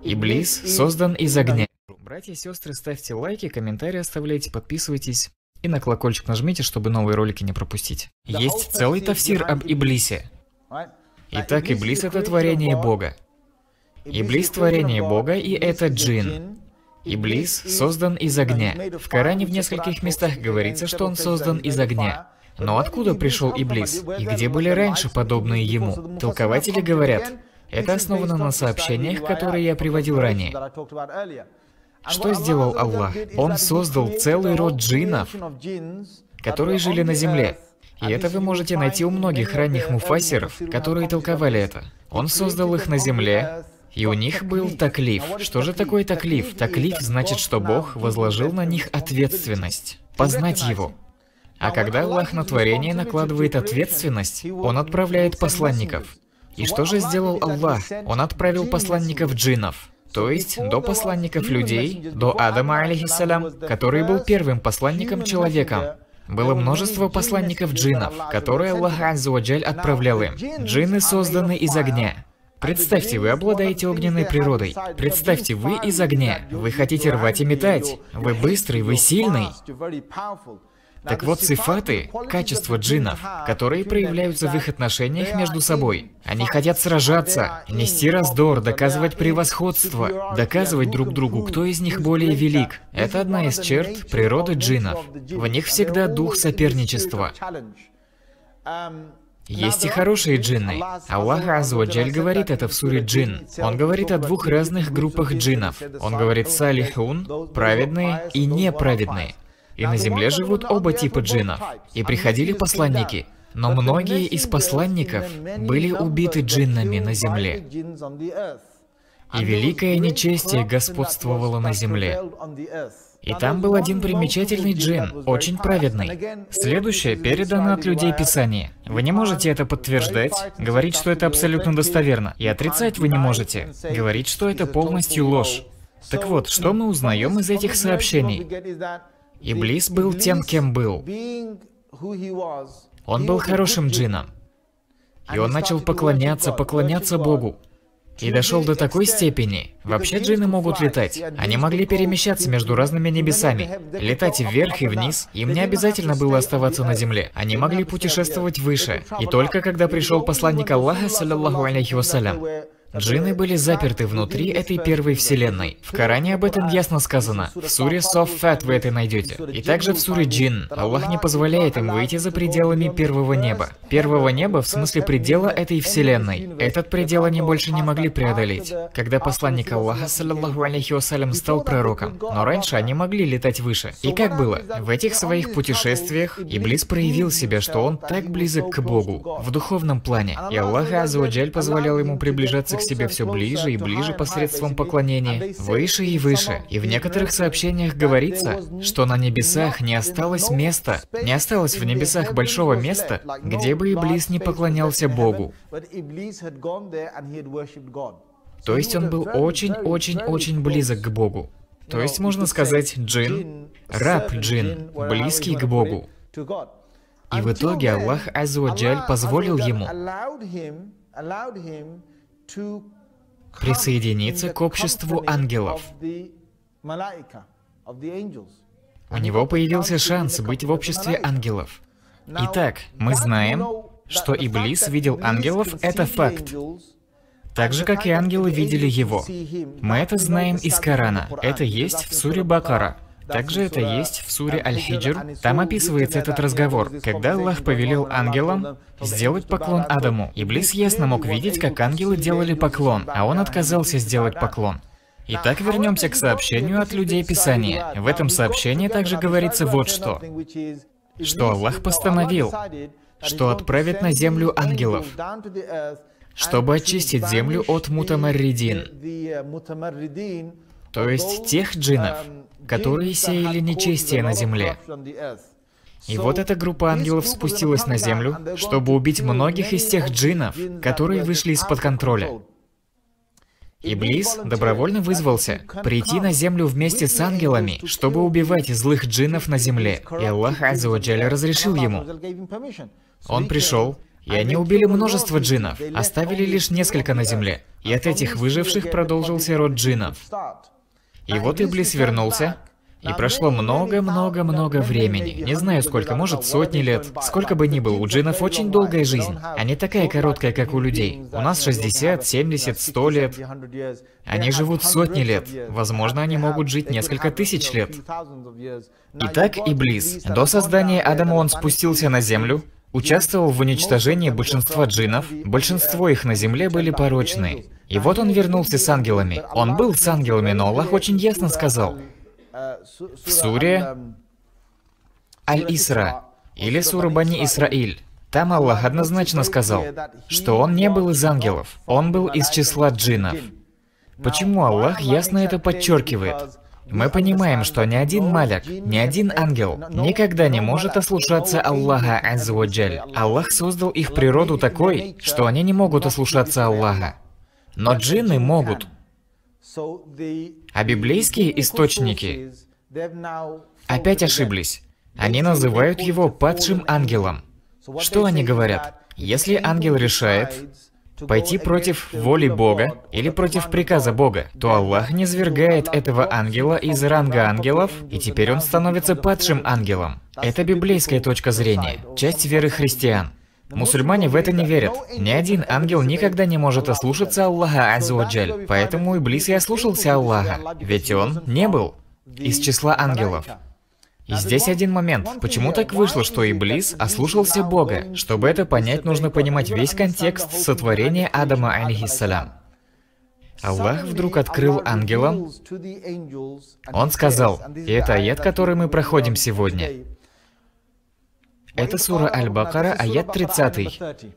Иблис создан из огня. Братья и сестры, ставьте лайки, комментарии оставляйте, подписывайтесь и на колокольчик нажмите, чтобы новые ролики не пропустить. Есть целый тафсир об Иблисе. Итак, Иблис — это творение Бога. Иблис — творение Бога, и это джин. Иблис создан из огня. В Коране в нескольких местах говорится, что он создан из огня. Но откуда пришел Иблис? И где были раньше подобные ему? Толкователи говорят, это основано на сообщениях, которые я приводил ранее. Что сделал Аллах? Он создал целый род джиннов, которые жили на земле. И это вы можете найти у многих ранних муфассиров, которые толковали это. Он создал их на земле, и у них был таклиф. Что же такое таклиф? Таклиф значит, что Бог возложил на них ответственность. Познать Его. А когда Аллах на творение накладывает ответственность, Он отправляет посланников. И что же сделал Аллах? Он отправил посланников джиннов. То есть, до посланников людей, до Адама, алейхиссалям, который был первым посланником человеком, было множество посланников джиннов, которые Аллах Азза ва Джаль отправлял им. Джинны созданы из огня. Представьте, вы обладаете огненной природой. Представьте, вы из огня. Вы хотите рвать и метать. Вы быстрый, вы сильный. Так вот, сифаты, качества джиннов, которые проявляются в их отношениях между собой. Они хотят сражаться, нести раздор, доказывать превосходство, доказывать друг другу, кто из них более велик. Это одна из черт природы джиннов. В них всегда дух соперничества. Есть и хорошие джинны. Аллах Азза ва Джаль говорит это в суре Джин. Он говорит о двух разных группах джиннов. Он говорит салихун, праведные и неправедные. И на земле живут оба типа джиннов. И приходили посланники. Но многие из посланников были убиты джиннами на земле. И великое нечестие господствовало на земле. И там был один примечательный джин, очень праведный. Следующее передано от людей Писания. Вы не можете это подтверждать, говорить, что это абсолютно достоверно. И отрицать вы не можете, говорить, что это полностью ложь. Так вот, что мы узнаем из этих сообщений? Иблис был тем, кем был. Он был хорошим джинном. И он начал поклоняться Богу. И дошел до такой степени. Вообще джинны могут летать. Они могли перемещаться между разными небесами. Летать вверх и вниз. Им не обязательно было оставаться на земле. Они могли путешествовать выше. И только когда пришел посланник Аллаха, саллаллаху алейхи вассалям, джинны были заперты внутри этой первой вселенной. В Коране об этом ясно сказано. В суре Соффат вы это найдете. И также в суре Джин. Аллах не позволяет им выйти за пределами первого неба. Первого неба в смысле предела этой вселенной. Этот предел они больше не могли преодолеть. Когда посланник Аллаха, саллаллаху алейхи вассалям, стал пророком. Но раньше они могли летать выше. И как было? В этих своих путешествиях Иблис проявил себя, что он так близок к Богу. В духовном плане. И Аллах Азза ва Джаль позволял ему приближаться к себе все ближе и ближе посредством поклонения, выше и выше. И в некоторых сообщениях говорится, что на небесах не осталось места, не осталось в небесах большого места, где бы Иблис не поклонялся Богу. То есть он был очень-очень-очень близок к Богу. То есть можно сказать, джин, раб джин, близкий к Богу. И в итоге Аллах Азза ва Джаль позволил ему присоединиться к обществу ангелов. У него появился шанс быть в обществе ангелов. Итак, мы знаем, что Иблис видел ангелов, это факт. Так же, как и ангелы видели его. Мы это знаем из Корана. Это есть в суре Бакара. Также это есть в суре Аль-Хиджр. Там описывается этот разговор, когда Аллах повелел ангелам сделать поклон Адаму. Иблис ясно мог видеть, как ангелы делали поклон, а он отказался сделать поклон. Итак, вернемся к сообщению от людей Писания. В этом сообщении также говорится вот что. Что Аллах постановил, что отправит на землю ангелов, чтобы очистить землю от мутамарридин. То есть тех джиннов, которые сеяли нечестие на земле. И вот эта группа ангелов спустилась на землю, чтобы убить многих из тех джиннов, которые вышли из-под контроля. Иблис добровольно вызвался прийти на землю вместе с ангелами, чтобы убивать злых джиннов на земле. И Аллах Азза ва Джаль разрешил ему. Он пришел, И они убили множество джиннов, оставили лишь несколько на земле. И от этих выживших продолжился род джиннов. И вот Иблис вернулся, и прошло много-много-много времени. Не знаю сколько, может сотни лет. Сколько бы ни было, у джиннов очень долгая жизнь, а не такая короткая, как у людей. У нас 60, 70, 100 лет. Они живут сотни лет. Возможно, они могут жить несколько тысяч лет. Итак, Иблис. До создания Адама он спустился на землю, участвовал в уничтожении большинства джиннов. Большинство их на земле были порочные. И вот он вернулся с ангелами. Он был с ангелами, но Аллах очень ясно сказал в суре Аль-Исра, или сура Бани Исраиль. Там Аллах однозначно сказал, что он не был из ангелов, он был из числа джиннов. Почему Аллах ясно это подчеркивает? Мы понимаем, что ни один маляк, ни один ангел никогда не может ослушаться Аллаха Азза ва Джаль. Аллах создал их природу такой, что они не могут ослушаться Аллаха. Но джинны могут. А библейские источники опять ошиблись. Они называют его падшим ангелом. Что они говорят? Если ангел решает пойти против воли Бога или против приказа Бога, то Аллах низвергает этого ангела из ранга ангелов, и теперь он становится падшим ангелом. Это библейская точка зрения, часть веры христиан. Мусульмане в это не верят. Ни один ангел никогда не может ослушаться Аллаха Азза ва Джаль. Поэтому Иблис и ослушался Аллаха, ведь он не был из числа ангелов. И здесь один момент. Почему так вышло, что Иблис ослушался Бога? Чтобы это понять, нужно понимать весь контекст сотворения Адама, алейхиссалям. Аллах вдруг открыл ангелам. Он сказал, и это аят, который мы проходим сегодня. Это сура Аль-Бакара, аят 30.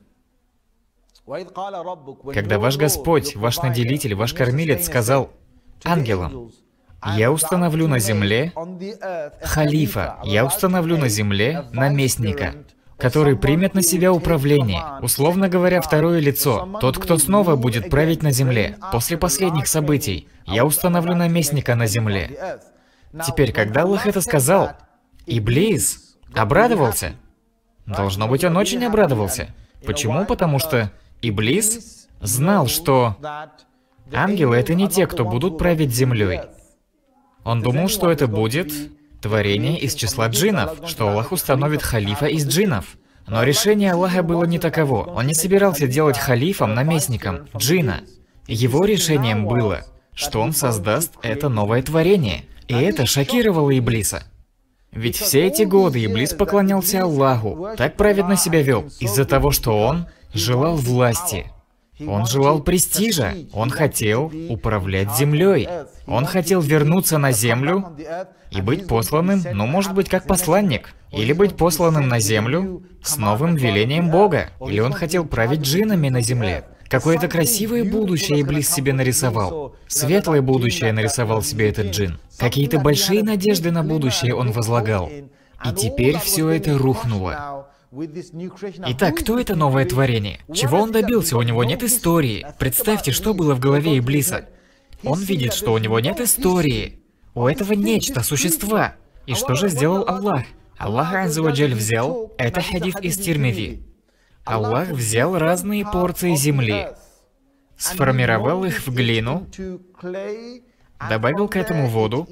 Когда ваш Господь, ваш наделитель, ваш кормилец сказал ангелам: «Я установлю на земле халифа, я установлю на земле наместника, который примет на себя управление, условно говоря, второе лицо, тот, кто снова будет править на земле, после последних событий. Я установлю наместника на земле». Теперь, когда Аллах это сказал, Иблис обрадовался. Должно быть, он очень обрадовался. Почему? Потому что Иблис знал, что ангелы — это не те, кто будут править землей. Он думал, что это будет творение из числа джиннов, что Аллах установит халифа из джиннов. Но решение Аллаха было не таково. Он не собирался делать халифом, наместником джина. Его решением было, что он создаст это новое творение. И это шокировало Иблиса. Ведь все эти годы Иблис поклонялся Аллаху, так праведно себя вел, из-за того, что он желал власти. Он желал престижа, он хотел управлять землей. Он хотел вернуться на землю и быть посланным, ну, может быть, как посланник. Или быть посланным на землю с новым велением Бога. Или он хотел править джиннами на земле. Какое-то красивое будущее Иблис себе нарисовал. Светлое будущее нарисовал себе этот джин. Какие-то большие надежды на будущее он возлагал. И теперь все это рухнуло. Итак, кто это новое творение? Чего он добился? У него нет истории. Представьте, что было в голове Иблиса. Он видит, что у него нет истории. У этого нечто, существа. И что же сделал Аллах? Аллах Азза ва Джаль взял, это хадис из Тирмизи. Аллах взял разные порции земли, сформировал их в глину, добавил к этому воду,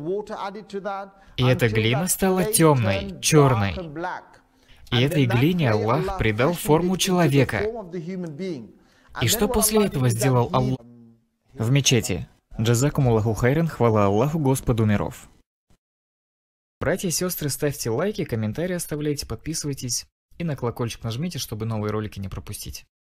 и эта глина стала темной, черной. И этой глине Аллах придал форму человека. И что после этого сделал Аллах? В мечети. Джазакумуллаху хайран, хвала Аллаху, Господу миров. Братья и сестры, ставьте лайки, комментарии оставляйте, подписывайтесь. И на колокольчик нажмите, чтобы новые ролики не пропустить.